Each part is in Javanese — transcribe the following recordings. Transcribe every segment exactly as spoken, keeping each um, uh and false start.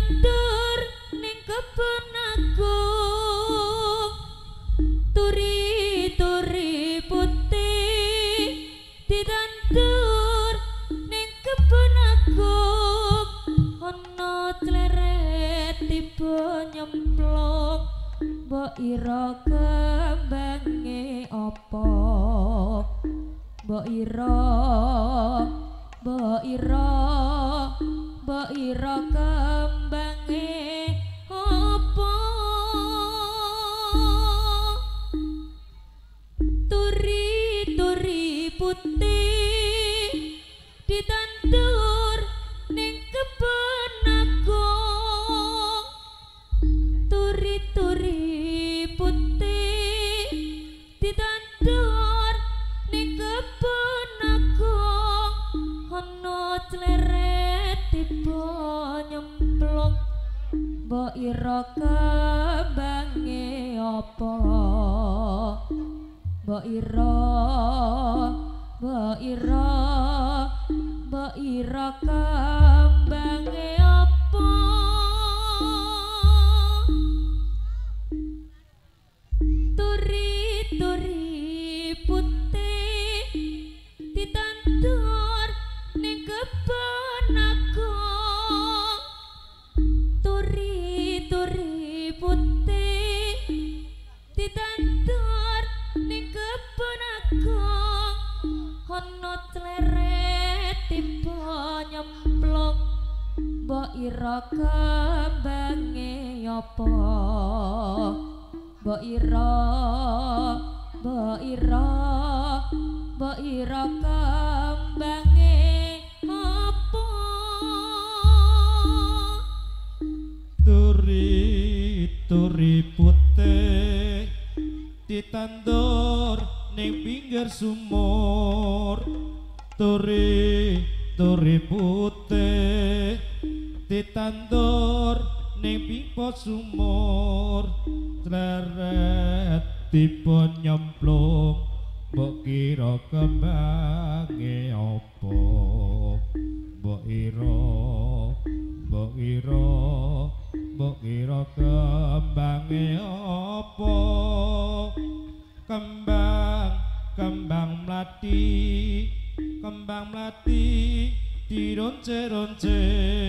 ditandur ning kebon agung turi-turi putih ditandur ning kebon agung ana cleret tiba nyemplung mbok ira kembange apa mbok ira mbok ira mbok ira kembange apa turi-turi putih ditandur ning kebon agung turi-turi putih ditandur ning kebon agung ana cleret tiba nyemplung mbok ira kembange apa mbok ira mbok ira mbok ira kembange apa turi-turi putih ditandur ning kebon agung turi-turi putih ditandur ning kebon agung ana cleret tiba nyemplung mbok ira kembange apa mbok ira mbok ira mbok ira kembange apa turi-turi putih ditandur ning pinggir sumur turi-turi putih ditandur ning pipa sumur cleret tiba nyemplung mbok kira kembange apa mbok ira mbok ira mbok kira kembange apa kembang kembang mlati kembang mlati dironce-ronce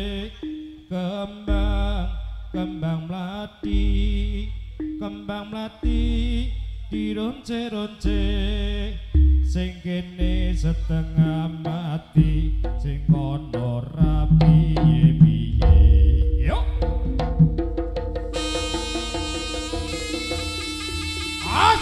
kembang kembang mlati kembang mlati dironce-ronce sing kene setengah mati sing kono rapi piye yo as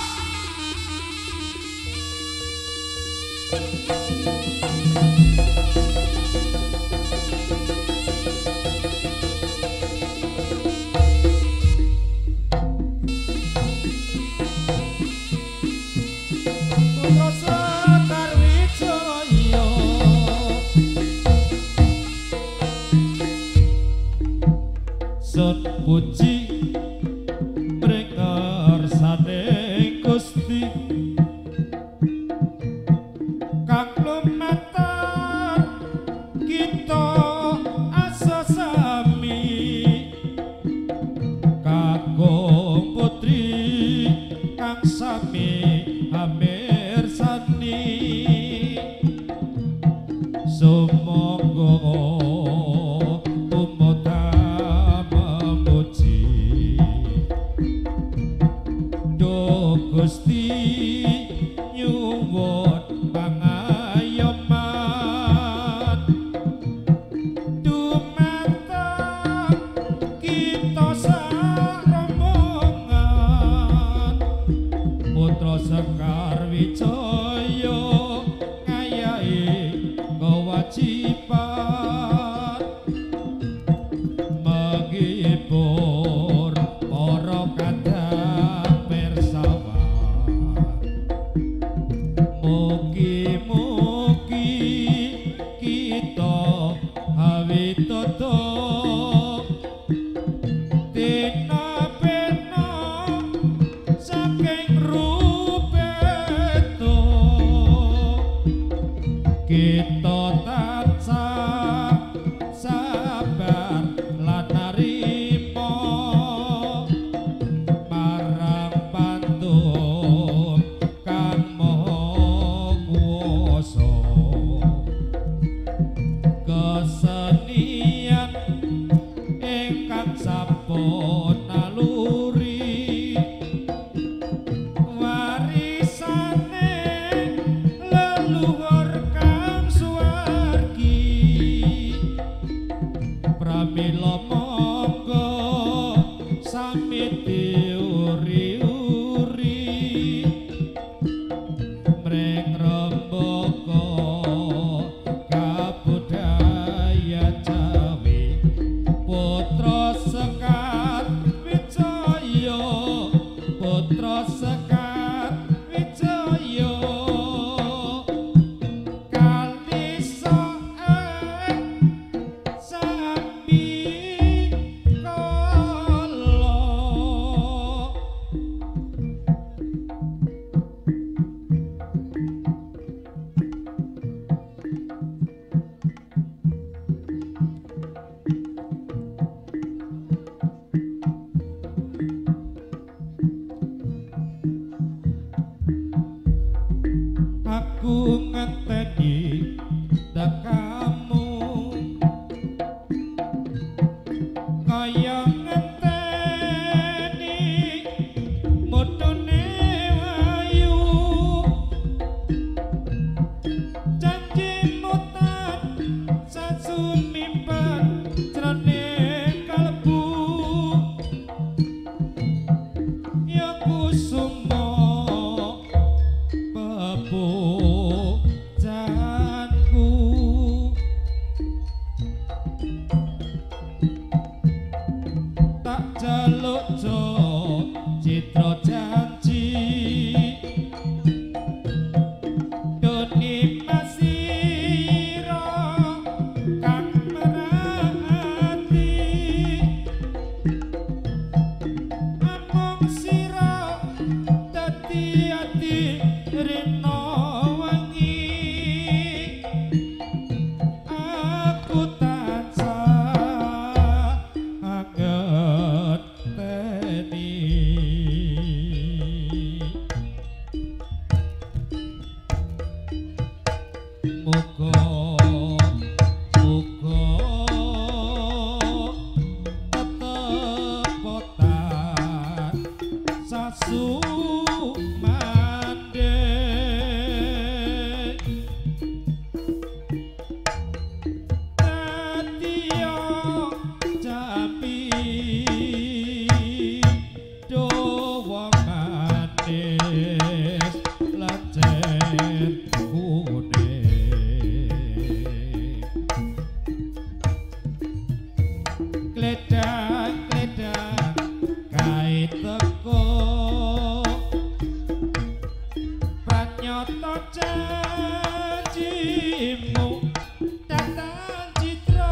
Sun puji prekarsane Gusti kang lumatar kita asa sami kakung putri kang sami amirsani sumangga Gusti nyuwun pangayoman dumateng kita sarombongan putra Sekar Wijaya ngayahi kewajiban menghibur para kadang mugi-mugi kita awitoto dina pena saking rupeto kita tansah sabar lan tekamu kaya ngenteni mutune wayu janji mutat sasumimpan jroning kalbu ya kusuma bebujanku tak jaluk jo citra janji doni masira kang merati amung sira dadi ati rina wangi aku tansah angeteni muga muga tetep potan sasumandhe dadiya jampi dawa manis lancen kuning gledang-gledang kait teko pranyata janjimu datang citra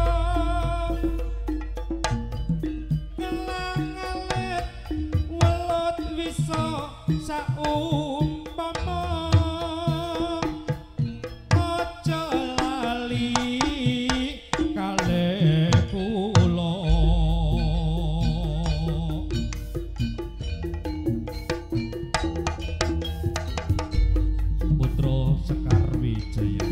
ngelang-alit welut wisa saumpama aja lali kalih kula Putra Sekar Wijaya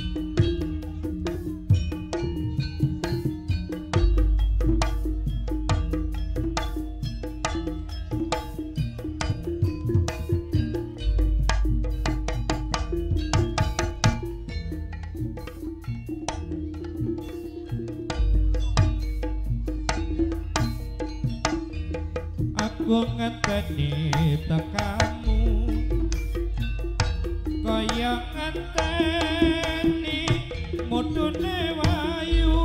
aku ngenteni tekamu kaya ngenteni mutune wayu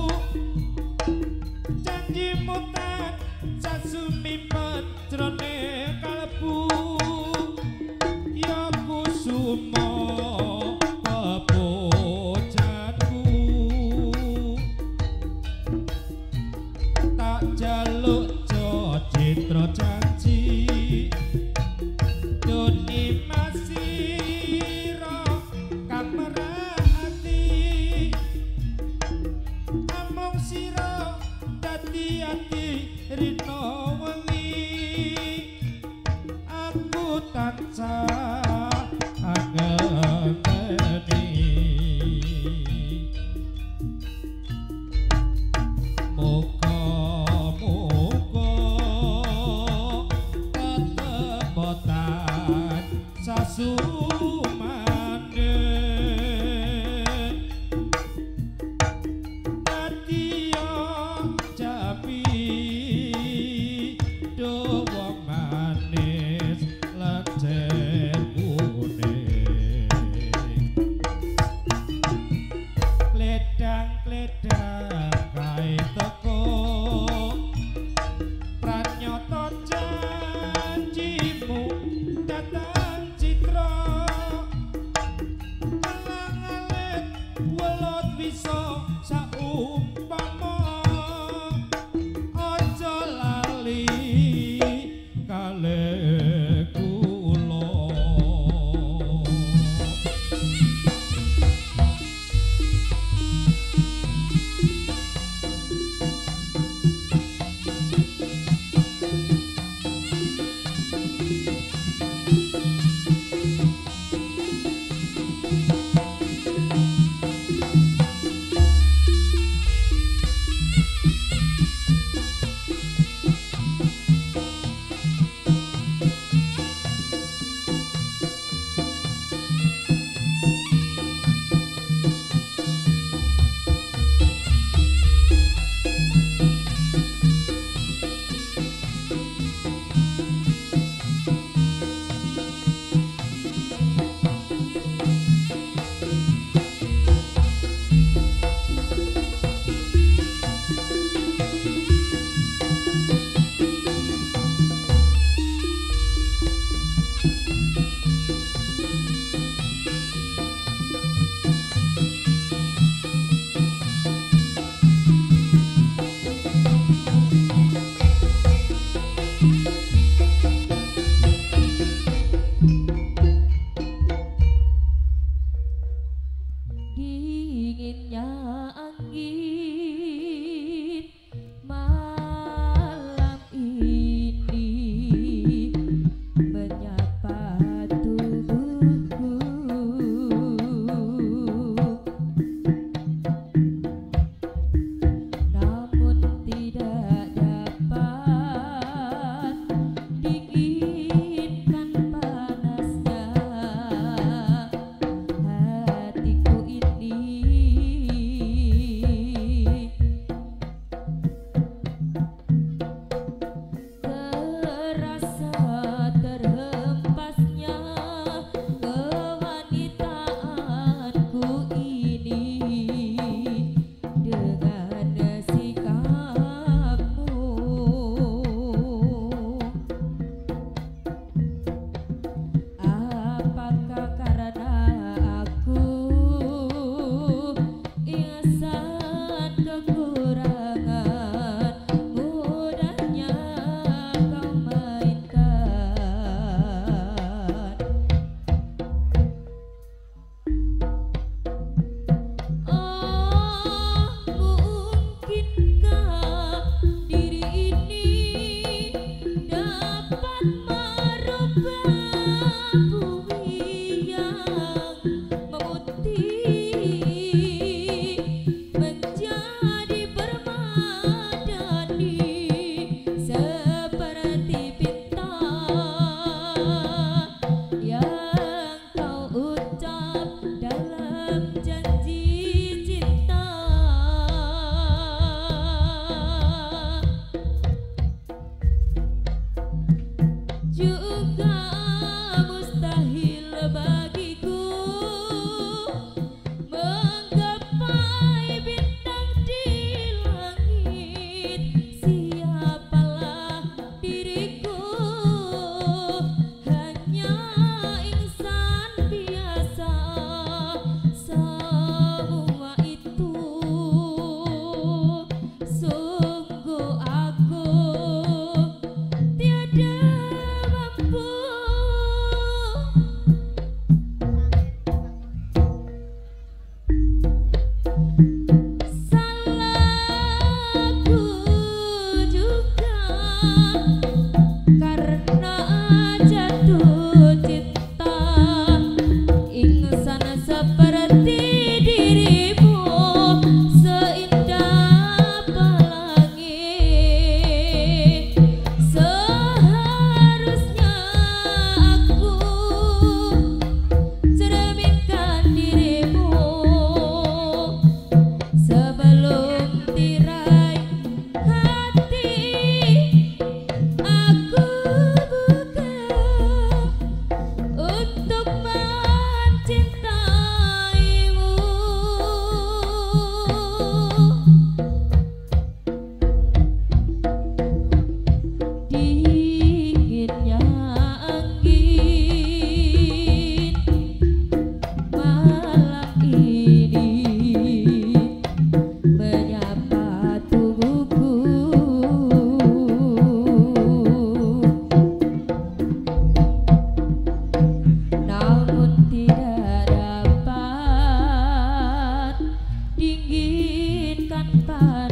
janji mutat sasumimpen jroning kalbu ya kusuma bebujanku tak jaluk jo citra janji doni masira kang merati dinginnya angin malam ini menyapa tubuhku, namun tidak dapat dinginkan panasnya hatiku ini. Terasa terhempasnya kewanitaanku ini dengan sikapmu. Apakah karena aku insan kekurangan mudahnya kau mainkan? Oh, mungkinkah diri ini dapat merubah bumi yang memutih menjadi permadani seperti bintang yang kau ucap dalam janji cinta. Juga mustahil bagiku menggapai bintang di langit. Siapalah diriku, hanya insan biasa. Semua itu sungguh aku tiada mampu. Salahku juga karena jatuh cinta insan seperti dirimu, seindah pelangi. Seharusnya aku cerminkan dirimu sebelum tirai hati aku buka untuk mencintaimu. Dinginnya angin malam ini menyapa tubuhku, namun tidak dapat dinginkan panasnya